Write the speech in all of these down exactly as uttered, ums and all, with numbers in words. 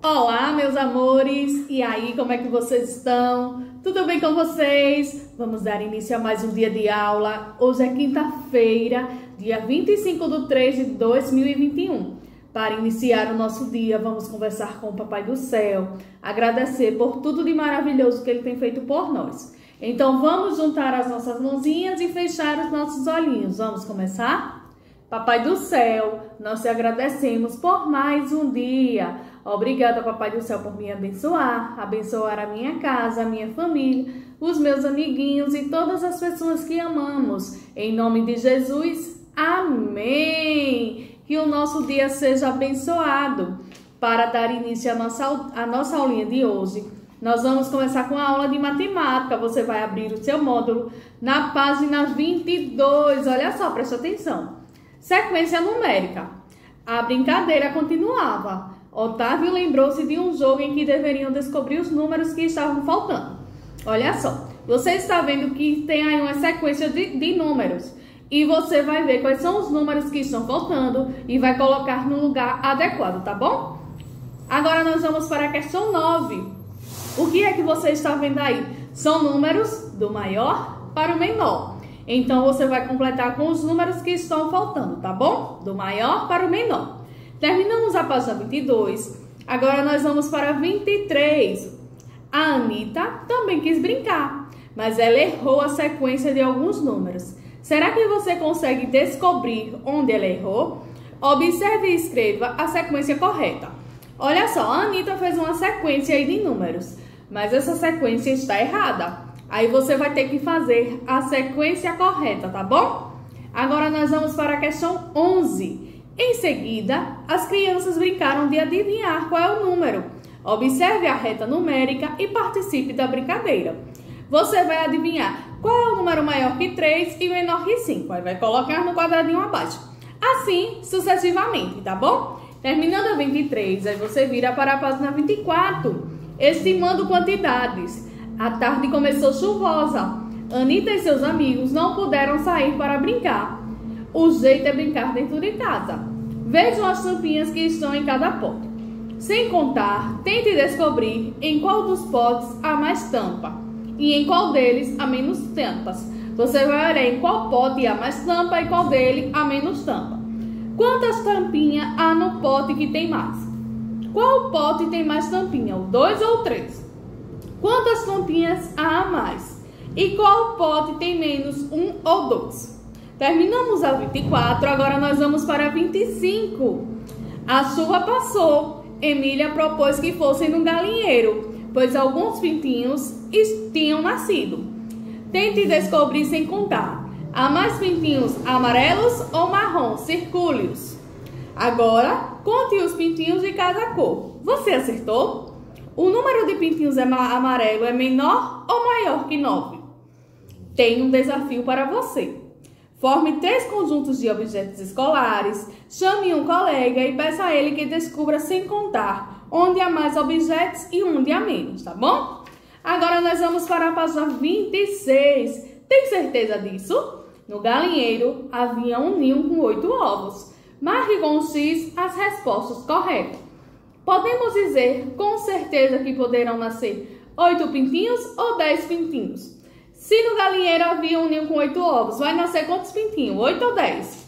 Olá, meus amores! E aí, como é que vocês estão? Tudo bem com vocês? Vamos dar início a mais um dia de aula. Hoje é quinta-feira, dia vinte e cinco de três de dois mil e vinte e um. Para iniciar o nosso dia, vamos conversar com o Papai do Céu, agradecer por tudo de maravilhoso que Ele tem feito por nós. Então, vamos juntar as nossas mãozinhas e fechar os nossos olhinhos. Vamos começar? Papai do Céu, nós te agradecemos por mais um dia. Obrigada, Papai do Céu, por me abençoar, abençoar a minha casa, a minha família, os meus amiguinhos e todas as pessoas que amamos. Em nome de Jesus, amém! Que o nosso dia seja abençoado. Para dar início à nossa, à nossa aulinha de hoje, nós vamos começar com a aula de matemática. Você vai abrir o seu módulo na página vinte e dois. Olha só, presta atenção. Sequência numérica. A brincadeira continuava. Otávio lembrou-se de um jogo em que deveriam descobrir os números que estavam faltando. Olha só, você está vendo que tem aí uma sequência de, de números. E você vai ver quais são os números que estão faltando e vai colocar no lugar adequado, tá bom? Agora nós vamos para a questão nove. O que é que você está vendo aí? São números do maior para o menor. Então, você vai completar com os números que estão faltando, tá bom? Do maior para o menor. Terminamos a página vinte e dois. Agora, nós vamos para vinte e três. A Anitta também quis brincar, mas ela errou a sequência de alguns números. Será que você consegue descobrir onde ela errou? Observe e escreva a sequência correta. Olha só, a Anitta fez uma sequência aí de números, mas essa sequência está errada. Aí você vai ter que fazer a sequência correta, tá bom? Agora nós vamos para a questão onze. Em seguida, as crianças brincaram de adivinhar qual é o número. Observe a reta numérica e participe da brincadeira. Você vai adivinhar qual é o número maior que três e menor que cinco. Aí vai colocar no quadradinho abaixo. Assim, sucessivamente, tá bom? Terminando a vinte e três, aí você vira para a página vinte e quatro, estimando quantidades. A tarde começou chuvosa. Anitta e seus amigos não puderam sair para brincar. O jeito é brincar dentro de casa. Vejam as tampinhas que estão em cada pote. Sem contar, tente descobrir em qual dos potes há mais tampa e em qual deles há menos tampas. Você vai olhar em qual pote há mais tampa e qual dele há menos tampa. Quantas tampinhas há no pote que tem mais? Qual pote tem mais tampinha, o dois ou o três? Quantas tampinhas há a mais? E qual pote tem menos um ou dois? Terminamos a vinte e quatro, agora nós vamos para a vinte e cinco. A chuva passou. Emília propôs que fossem no galinheiro, pois alguns pintinhos tinham nascido. Tente descobrir sem contar. Há mais pintinhos amarelos ou marrom? Circule-os. Agora, conte os pintinhos de cada cor. Você acertou? O número de pintinhos amarelo é menor ou maior que nove? Tenho um desafio para você. Forme três conjuntos de objetos escolares, chame um colega e peça a ele que descubra sem contar onde há mais objetos e onde há menos, tá bom? Agora nós vamos para a página vinte e seis. Tem certeza disso? No galinheiro havia um ninho com oito ovos. Marque com um X as respostas corretas. Podemos dizer com certeza que poderão nascer oito pintinhos ou dez pintinhos. Se no galinheiro havia um ninho com oito ovos, vai nascer quantos pintinhos? Oito ou dez?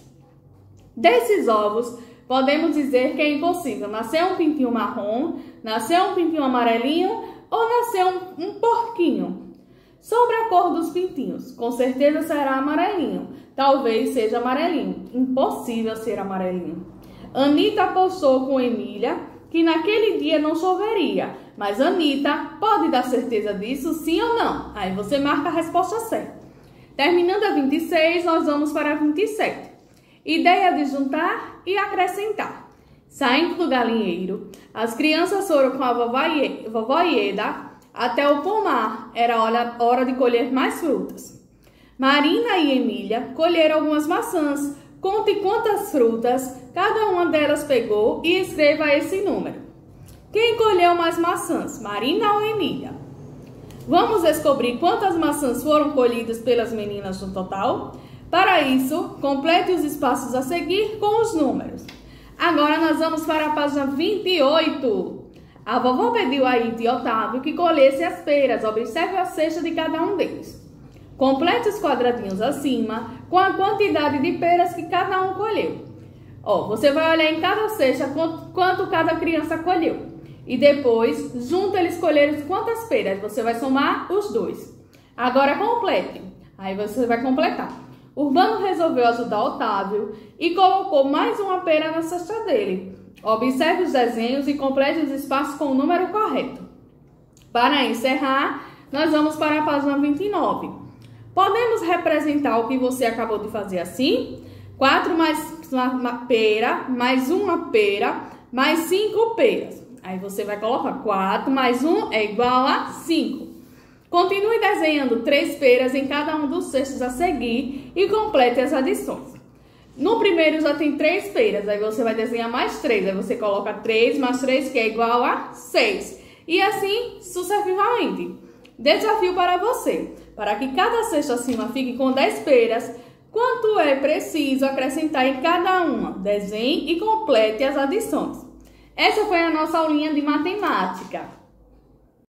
Desses ovos, podemos dizer que é impossível nascer um pintinho marrom, nascer um pintinho amarelinho ou nascer um, um porquinho. Sobre a cor dos pintinhos, com certeza será amarelinho. Talvez seja amarelinho. Impossível ser amarelinho. Anitta apostou com Emília que naquele dia não choveria. Mas Anitta pode dar certeza disso, sim ou não? Aí você marca a resposta certa. Terminando a vinte e seis, nós vamos para a vinte e sete. Ideia de juntar e acrescentar. Saindo do galinheiro, as crianças foram com a vovó Ieda até o pomar. Era hora de colher mais frutas. Marina e Emília colheram algumas maçãs. Conte quantas frutas cada uma delas pegou e escreva esse número. Quem colheu mais maçãs, Marina ou Emília? Vamos descobrir quantas maçãs foram colhidas pelas meninas no total? Para isso, complete os espaços a seguir com os números. Agora nós vamos para a página vinte e oito. A vovó pediu a Ita e Otávio que colhesse as peras. Observe a cesta de cada um deles. Complete os quadradinhos acima com a quantidade de peras que cada um colheu. Ó, você vai olhar em cada cesta quanto, quanto cada criança colheu. E depois, junto eles colheram quantas peras. Você vai somar os dois. Agora complete. Aí você vai completar. Urbano resolveu ajudar Otávio e colocou mais uma pera na cesta dele. Observe os desenhos e complete os espaços com o número correto. Para encerrar, nós vamos para a página vinte e nove. Podemos representar o que você acabou de fazer assim? quatro mais uma pera, mais uma pera, mais cinco peras. Aí você vai colocar quatro mais um é igual a cinco. Continue desenhando três peras em cada um dos cestos a seguir e complete as adições. No primeiro já tem três peras, aí você vai desenhar mais três. Aí você coloca três mais três, que é igual a seis. E assim sucessivamente. Desafio para você. Para que cada cesto acima fique com dez peras, quanto é preciso acrescentar em cada uma? Desenhe e complete as adições. Essa foi a nossa aulinha de matemática.